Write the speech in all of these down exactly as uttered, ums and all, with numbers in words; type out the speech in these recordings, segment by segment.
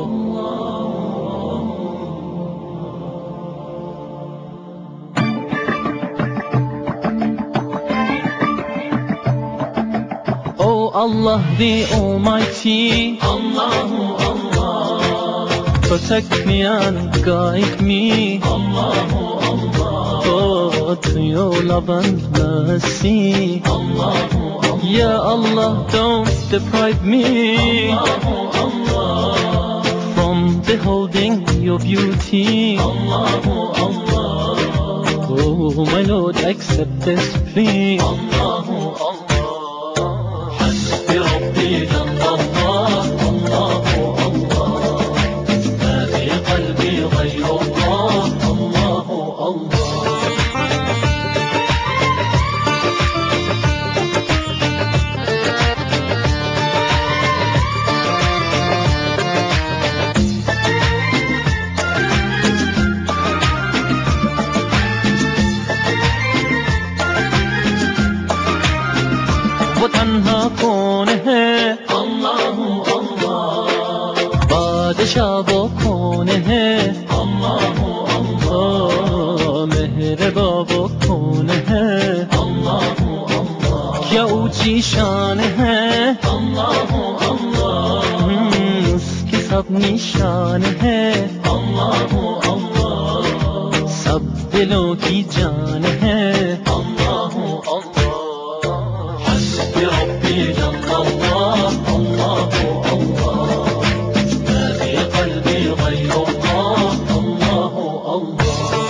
Oh Allah the Almighty, Allahu Allah, protect me and guide me, Allahu Allah, oh, to your love and mercy. Allahu Allah, Ya Allah, don't deprive me Allahu Allah, from beholding your beauty. Allahu Allah, Oh my Lord, accept this plea. Allahu Allah. حسبي ربي جل الله، الله الله، ما في قلبي غير الله، الله الله. वो तन्हा कौन है, الله الله، बादशाह वो कौन है, الله الله، ओ मेहरबा वो कौन है, الله الله، क्या ऊंची शान है, الله الله، हम्म, उसकी सब निशान है, الله الله، सब दिलों की जान है. الله الله. حسبي ربي جل الله، الله الله، ما في قلبي غير الله، الله الله.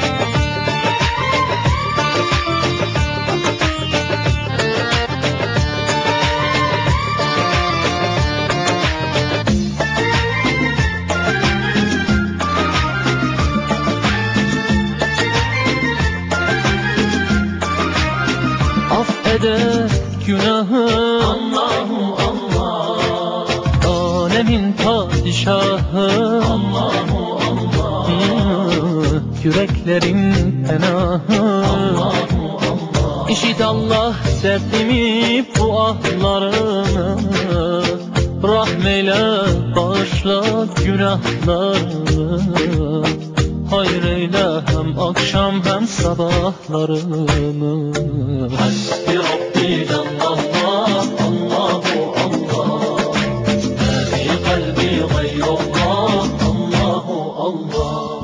Affeder günahı Allahu Allah, alemin padişahı, Allahu Allah, yüreklerin penahı. Allahu Allah. İşit Allah derdimi, bu ahlarımı, rahmeyle bağışla günahlarımı, hayreyle hem akşam hem sabahlarımı. حسبي ربي جل الله، الله الله، ما في قلبي غير الله، الله الله.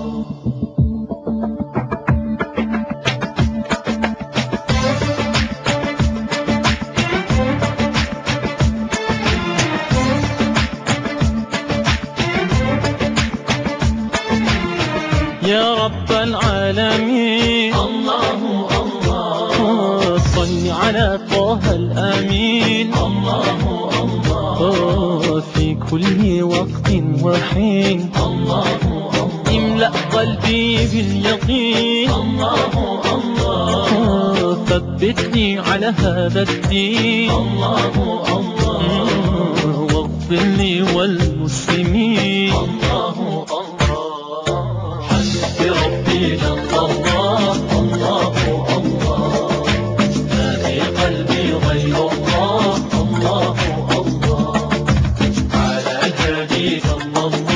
Ya Rabbel Alemin, الله الله، صل على طه الأمين، الله الله، في كل وقت وحين، الله الله، املأ قلبي باليقين، الله الله، ثبتني على هذا الدين، الله الله، واغفر لي والمسلمين. الله الله. حسبي ربي جل الله، الله الله، ما في قلبي غير الله، الله الله، على الهادي صلى الله.